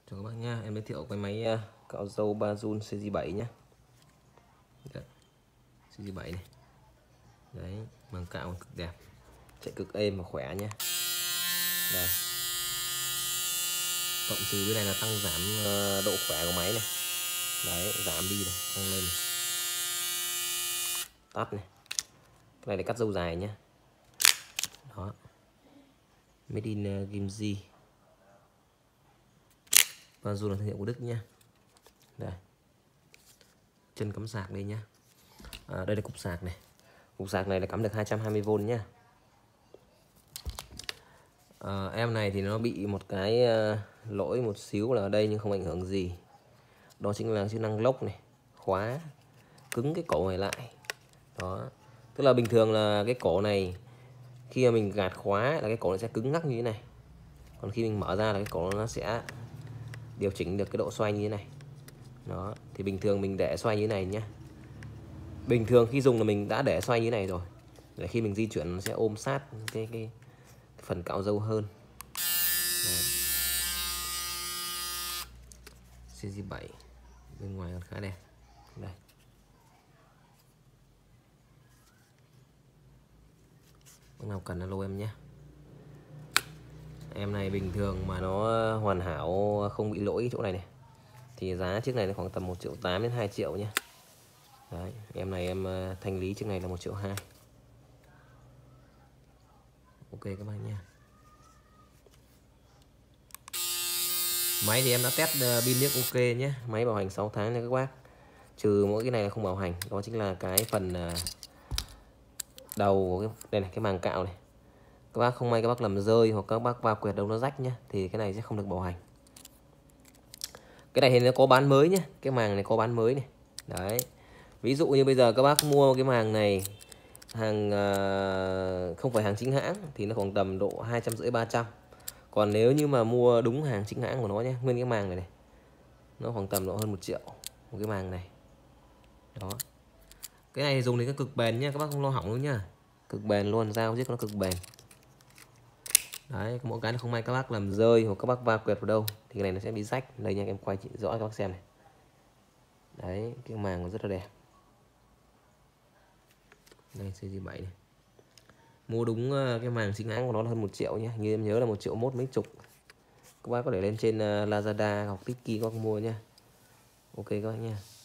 Chào các bác nha, em giới thiệu cái máy cạo râu Baojun CJ7 nhé. CJ7 này. Đấy, màng cạo cực đẹp, chạy cực êm và khỏe nhé. Đây. Cộng trừ bên này là tăng giảm độ khỏe của máy này. Đấy, giảm đi này, tăng lên này. Tắt này. Cái này để cắt râu dài nhé. Đó. Made in Gimji. Baojun là thương hiệu của Đức nhé. Đây. Chân cắm sạc đây nhá. Đây là cục sạc này. Cục sạc này là cắm được 220V nhá. Em này thì nó bị một cái lỗi một xíu là ở đây nhưng không ảnh hưởng gì. Đó chính là chức năng lock này, khóa cứng cái cổ này lại. Đó. Tức là bình thường là cái cổ này khi mà mình gạt khóa là cái cổ này sẽ cứng ngắc như thế này. Còn khi mình mở ra là cái cổ nó sẽ điều chỉnh được cái độ xoay như thế này. Đó, thì bình thường mình để xoay như thế này nhé. Bình thường khi dùng là mình đã để xoay như thế này rồi. Để khi mình di chuyển nó sẽ ôm sát cái phần cạo râu hơn. CJ7 bên ngoài còn khá đẹp. Đây. Bác nào cần alo em nhé. Em này bình thường mà nó hoàn hảo không bị lỗi chỗ này này thì giá chiếc này nó khoảng tầm 1,8 triệu đến 2 triệu nhé. Đấy, em này em thanh lý chiếc này là 1,2 triệu. Ok các bạn nha. Máy thì em đã test pin nước ok nhé. Máy bảo hành 6 tháng nha các bác. Trừ mỗi cái này là không bảo hành. Đó chính là cái phần đầu đây này, cái màng cạo này. Các bác không may các bác làm rơi hoặc các bác va quẹt đâu nó rách nhé thì cái này sẽ không được bảo hành. Cái này thì nó có bán mới nhé. Cái màng này có bán mới này. Đấy. Ví dụ như bây giờ các bác mua cái màng này hàng không phải hàng chính hãng thì nó khoảng tầm độ 250-300. Còn nếu như mà mua đúng hàng chính hãng của nó nhé, nguyên cái màng này nó khoảng tầm độ hơn 1 triệu một cái màng này. Đó. Cái này dùng thì cái cực bền nhá, các bác không lo hỏng đâu nhá. Cực bền luôn, dao giết nó cực bền. Đấy, mỗi cái nó không may các bác làm rơi hoặc các bác va quẹt vào đâu thì cái này nó sẽ bị rách. Đây nha, em quay rõ cho các bác xem này. Đấy, cái màng nó rất là đẹp. Đây CJ7 này. Mua đúng cái màng chính hãng của nó là hơn 1 triệu nhé. Như em nhớ là 1,1 triệu mấy chục. Các bác có để lên trên Lazada hoặc Tiki các bác mua nhé. Ok các bác nha.